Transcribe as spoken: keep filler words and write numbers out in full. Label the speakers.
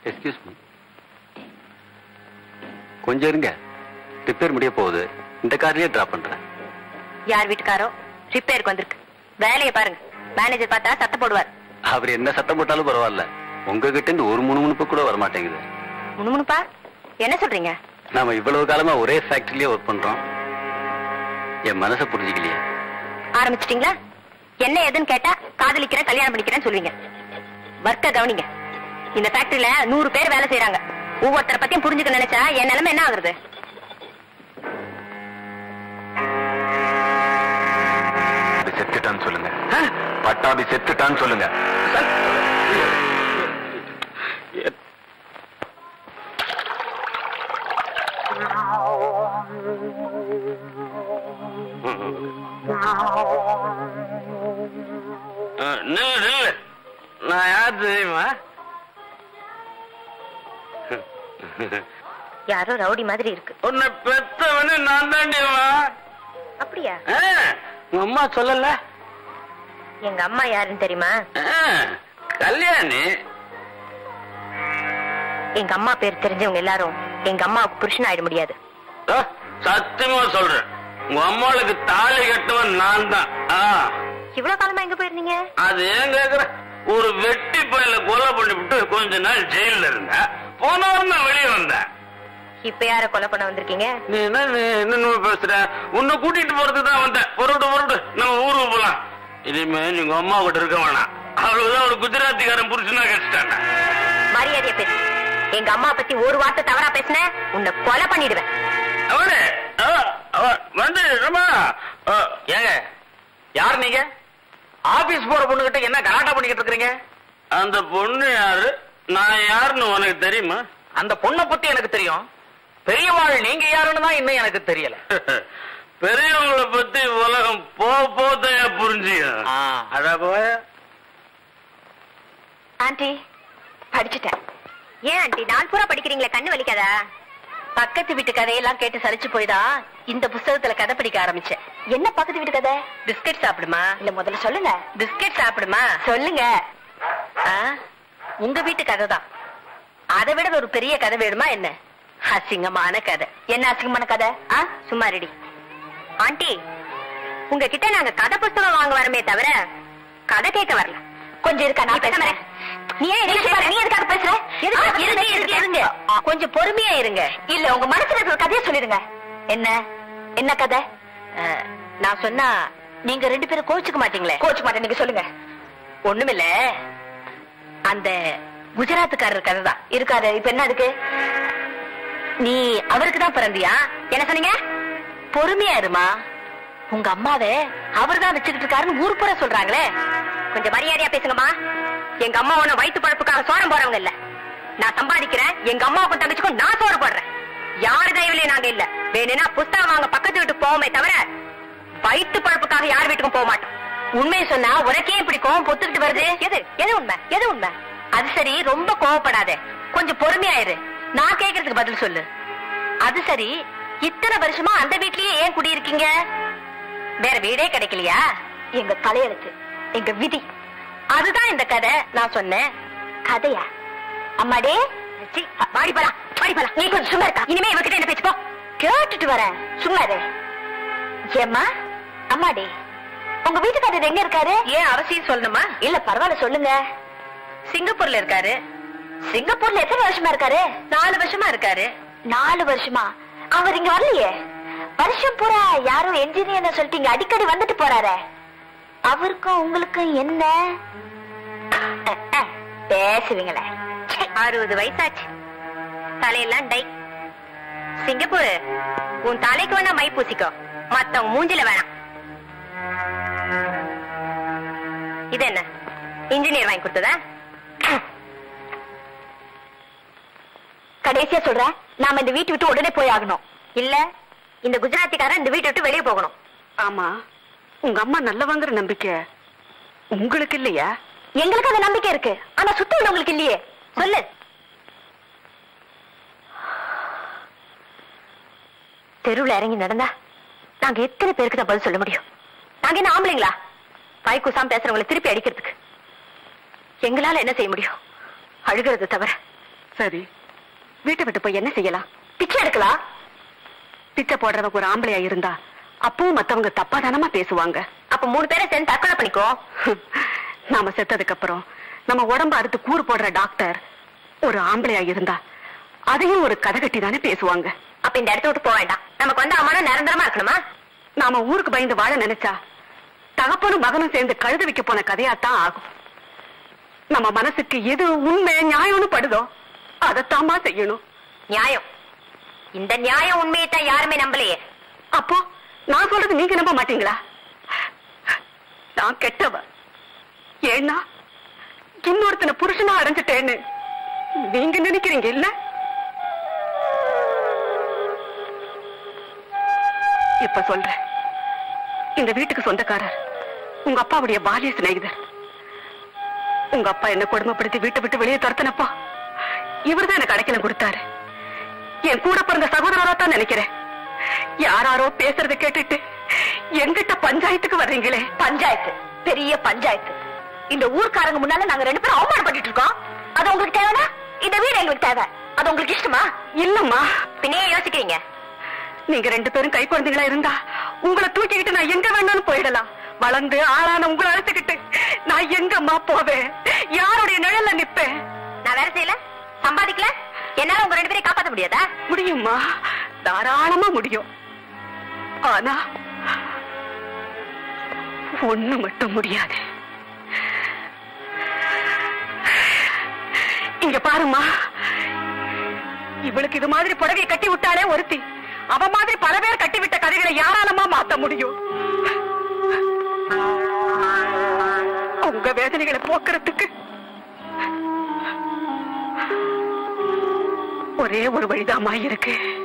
Speaker 1: Excuse me, கொஞ்சம் இருங்க. Repair முடிய போகுது, இந்த கார்லயே டிராப் பண்றேன்.
Speaker 2: யார் வீட்டுக்காரோ ரிப்பேருக்கு வந்திருக்கு, வேலையை பாருங்க. மேனேஜர் பார்த்தா சத்தம் போடுவார்.
Speaker 1: அவர் என்ன சத்தம் போட்டாலும் பரவாயில்ல, உங்ககிட்ட இருந்து ஒரு முணுமுணுப்பு கூட வர மாட்டேங்குது.
Speaker 2: முணுமுணுப்பா? என்ன சொல்றீங்க?
Speaker 1: நாம இவ்வளவு காலமா ஒரே ஃபேக்டரியிலே ஒர்க் பண்றோம், என் மனசை புரிஞ்சுக்கலையே.
Speaker 2: ஆரம்பிச்சிட்டீங்களா? என்ன ஏதுன்னு கேட்டா காதலிக்கிறேன் கல்யாணம் பண்ணிக்கிறேன்னு சொல்லுவீங்க. வர்க்க கவனிங்க, இந்த ஃபேக்டரியில நூறு பேர் வேலை செய்யறாங்க. ஒவ்வொருத்தரை பத்தியும் புரிஞ்சுக்க நினைச்சா என் நிலைமை என்ன ஆகுறது?
Speaker 1: செத்துட்டான்னு சொல்லுங்க, பட்டாபி செத்துட்டான்னு சொல்லுங்க.
Speaker 3: நான் யார் தெரியுமா?
Speaker 2: யாரோ ரவுடி மாதிரி இருக்கு.
Speaker 3: உன்னை பெத்தவனு நான் தாண்டியவா?
Speaker 2: அப்படியா?
Speaker 3: உங்க அம்மா சொல்லல?
Speaker 2: எங்க அம்மா யாருன்னு தெரியுமா?
Speaker 3: கல்யாணி.
Speaker 2: எங்க அம்மா பேர் தெரிஞ்சவங்க எல்லாரும் எங்க அம்மாவுக்கு புருஷன் ஆயிட முடியாது.
Speaker 3: சத்தியமா சொல்றேன், உங்க அம்மாவுக்கு தாலி கட்டுவன் நான் தான்.
Speaker 2: இவ்வளவு காலமா எங்க போயிருந்தீங்க? அது
Speaker 3: ஏன் கேக்குற? ஒரு வெட்டி பையில கொலை பண்ணிவிட்டு கொஞ்ச நாள் ஜெயில இருந்த, போன வாரம் தான் வெளியே வந்தேன்.
Speaker 2: இப்ப யார கொலை பண்ண வந்திருக்கீங்க?
Speaker 3: நீ என்ன என்ன பேசுற? உன்னை கூட்டிட்டு போறதுக்கு தான் வந்தேன். பொருட்டு பொருட்டு நம்ம ஊருக்கு போலாம். இனிமே நீங்க அம்மா கிட்ட இருக்க வேணாம். அவ்வளவுதான், ஒரு குஜராத்திக்காரன் புருஷனா கிடைச்சிட்டாங்க.
Speaker 2: மரியாதையா பேசு. எங்க அம்மா பத்தி ஒரு வார்த்தை தவறா பேசின உன்னை கொலை பண்ணிடுவேன்.
Speaker 3: அவனே வந்து ஏங்க, யார் நீங்க? ஆபீஸ் போற பொண்ணு கிட்ட என்ன கலாட்டா பண்ணிக்கிட்டு இருக்கீங்க? அந்த பொண்ணு யாரு, நான் யாருன்னு உனக்கு தெரியுமா?
Speaker 4: அந்த பொண்ணை பத்தி எனக்கு தெரியும். பெரியவாள் நீங்க யாருன்னு தான் இன்னும் எனக்கு தெரியல.
Speaker 3: பெரியவங்களை பத்தி உலகம் போ போதையா புரிஞ்சிய. அட போய.
Speaker 2: ஆண்டி படிச்சுட்டேன். ஏன் ஆண்டி நாள் பூரா படிக்கிறீங்களே, கண்ணு வலிக்காதா? பக்கத்து வீட்டு கதையெல்லாம் கேட்டு சலிச்சு போய்தான் இந்த புத்தகத்துல கதை படிக்க ஆரம்பிச்சேன். என்ன பக்கத்து வீட்டு கதை? பிஸ்கட் சாப்பிடுமா? இல்ல முதல்ல சொல்லுங்க. பிஸ்கட் சாப்பிடுமா? சொல்லுங்க. உங்க வீட்டு கதை தான். அதை விட ஒரு பெரிய கதை வேணுமா என்ன? அசிங்கமான கதை. என்ன அசிங்கமான கதை? சும்மா ரெடி. ஆண்டி, உங்ககிட்ட நாங்க கதை புத்தகம் வாங்க வரமே தவிர கதை கேட்க வரல. கொஞ்சம் இருக்கா? நான் பேசுறேன். நீ ஏன் நீ எதுக்காக பேசுற? கொஞ்சம் பொறுமையா இருங்க. இல்ல உங்க மனசுல இருக்கிற கதையை சொல்லிருங்க. என்ன என்ன கதை? நான் சொன்னா நீங்க ரெண்டு பேரும் கோச்சுக்க மாட்டீங்களே? கோச்சுக்க மாட்டேன், நீங்க சொல்லுங்க. ஒண்ணுமில்ல, அந்த குஜராத்துக்காரர் கதை தான். இருக்காரு, இப்ப என்ன அதுக்கு? நீ அவருக்கு தான் பிறந்தியா? என்ன சொன்னீங்க? பொறுமையா இருமா. உங்க அம்மாவே அவர் தான் வச்சுக்கிட்டு இருக்காருன்னு ஊர் பூரா சொல்றாங்களே. கொஞ்சம் மரியாதையா பேசுங்கம்மா. எங்க அம்மா ஒண்ணு வயிற்று பழப்புக்காக சோரம் போறவங்க இல்ல. நான் சம்பாதிக்கிறேன், எங்க அம்மாவுக்கும் தங்கச்சிக்கும் நான் சோறு போடுறேன். யாரு தயவுலயே நாங்க இல்ல. வேணும்னா புஸ்தகம் வாங்க பக்கத்து வீட்டுக்கு போவோமே தவிர வயிற்று பழப்புக்காக யார் வீட்டுக்கும் போக மாட்டோம். உண்மையை சொன்னா உனக்கே இப்படி கோவம் பொத்துக்கிட்டு வருது? எது எது உண்மை? எது உண்மை? அது சரி, ரொம்ப கோவப்படாத, கொஞ்சம் பொறுமையாயிரு. நான் கேக்குறதுக்கு பதில் சொல்லு. அது சரி, இத்தனை வருஷமா அந்த வீட்லயே ஏன் குடியிருக்கீங்க? வேற வீடே கிடைக்கலையா? எங்க தலையெழுத்து, எங்க விதி. அதுதான் இந்த கதை. நான் சொன்னேன் கதையா? அம்மாடே வாடி போலாம், வாடி போலாம். நீ கொஞ்சம் சும்மா இருக்கா? இனிமே இவகிட்ட என்ன பேச்சு? போ, கேட்டுட்டு வரேன். சும்மா இரு. ஏம்மா அம்மாடே, உங்க வீட்டுக்காரர் எங்க இருக்காரு? ஏன் அவசியம் சொல்லணுமா? இல்ல பரவாயில்ல, சொல்லுங்க. சிங்கப்பூர்ல இருக்காரு. சிங்கப்பூர்ல எத்தனை வருஷமா இருக்காரு? நாலு வருஷமா இருக்காரு. நாலு வருஷமா? அவர் இங்க வரலையே. வருஷம் பூரா யாரும் என்ஜினியர் சொல்லிட்டீங்க, அடிக்கடி வந்துட்டு போறாரு. அவருக்கும் உங்களுக்கும் என்ன பேசுவீங்களே? அறுபது வயசாச்சு, தலையெல்லாம் டை. சிங்கப்பூர், உன் தலைக்கு வேணா மை பூசிக்கோ, மத்தவங்க மூஞ்சில வேணாம். இது என்ன இன்ஜினியர் வாங்கி கொடுத்ததா? கடைசியா சொல்ற, நாம இந்த வீட்டு விட்டு உடனே போய் ஆகணும். இல்ல இந்த குஜராத்திக்காரன் இந்த வீட்டை விட்டு வெளியே போகணும். ஆமா, உங்க அம்மா நல்லவங்கிற நம்பிக்கை உங்களுக்கு இல்லையா? எங்களுக்கு அந்த நம்பிக்கை இருக்கு, ஆனா சுத்தி உள்ளவங்களுக்கு இல்லையே. சொல்லு. தெருவுல இறங்கி நடந்தா நாங்க எத்தனை பேருக்கு தான் பதில் சொல்ல முடியும்? நாங்க என்ன ஆம்பளைங்களா வாய்க்குசாம் பேசுறவங்களை திருப்பி அடிக்கிறதுக்கு? எங்களால என்ன செய்ய முடியும்? அழுகிறது தவிர சரி, வீட்டை விட்டு போய் என்ன செய்யலாம்? பிச்சை எடுக்கலாம். பிச்சை போடுறவங்க ஒரு ஆம்பளையா இருந்தா அப்பவும் மத்தவங்க தப்பா தானமா பேசுவாங்க. அப்ப மூணு பேரை சேர்ந்து தற்கொலை பண்ணிக்கோ. நாம செத்ததுக்கு அப்புறம் நம்ம உடம்ப அறுத்து கூறு போடுற டாக்டர் ஒரு ஆம்பளையா இருந்தா அதையும் ஒரு கதை கட்டி தானே பேசுவாங்க. அப்ப இந்த இடத்த விட்டு போக வேண்டாம். நமக்கு வந்து அம்மா நிரந்தரமா இருக்கணுமா? நாம ஊருக்கு பயந்து வாழ நினைச்சா தகப்பனும் மகனும் சேர்ந்து கழுத வைக்க போன கதையாத்தான் ஆகும். நம்ம மனசுக்கு எது உண்மை நியாயம்னு படுதோ அதைத்தாமா செய்யணும். நியாயம்? இந்த நியாயம் உண்மையைத்தான் யாருமே நம்பலையே. அப்போ நான் சொல்றது நீங்க நம்ப மாட்டீங்களா? நான் கெட்டவ, ஏன்னா இன்னொருத்தனை புருஷனா அடைஞ்சிட்டேன்னு நீங்க நினைக்கிறீங்க இல்ல? இப்ப சொல்றேன், இந்த வீட்டுக்கு சொந்தக்காரர் உங்க அப்பாவுடைய பாலிய சிநேகிதர். உங்க அப்பா என்ன கொடுமைப்படுத்தி வீட்டை விட்டு வெளியே துரத்தினப்பா இவர்தான் எனக்கு அடைக்கலம் கொடுத்தாரு. என் கூட பிறந்த சகோதரரா தான் நினைக்கிறேன். யாராரோ பேசுறதை கேட்டுட்டு எங்கிட்ட பஞ்சாயத்துக்கு வர்றீங்களே. பஞ்சாயத்து? பெரிய பஞ்சாயத்து. இந்த ஊர்க்காரங்க முன்னால நாங்க ரெண்டு பேரும் அவமானப்பட்டு இருக்கோம். அது உங்களுக்கு தேவைனா இந்த வீடு எங்களுக்கு தேவை. அது உங்களுக்கு இஷ்டமா? இல்லம்மா. பின்னே யோசிக்கிறீங்க? நீங்க ரெண்டு பேரும் கை குழந்தைகளா இருந்தா உங்களை தூக்கிக்கிட்டு நான் எங்க வேணாலும் போயிடலாம். வளர்ந்து ஆளான உங்களை அழைத்துக்கிட்டு நான் எங்கம்மா போவேன்? யாருடைய நிழல்ல நிப்பேன்? நான் வேலை செய்யல, சம்பாதிக்கல, என்னால உங்க ரெண்டு பேரையும் காப்பாற்ற முடியாதா? முடியுமா? தாராளமா முடியும். ஆனா ஒண்ணு மட்டும் முடியாது. இங்க பாருமா, இவளுக்கு இது மாதிரி புடவையை கட்டி விட்டாலே ஒருத்தி, அவ மாதிரி பல பேர் கட்டிவிட்ட கதைகளை யாராலமா மாத்த முடியும்? உங்க வேதனைகளை போக்குறதுக்கு ஒரே ஒரு வழிதாமா இருக்கு.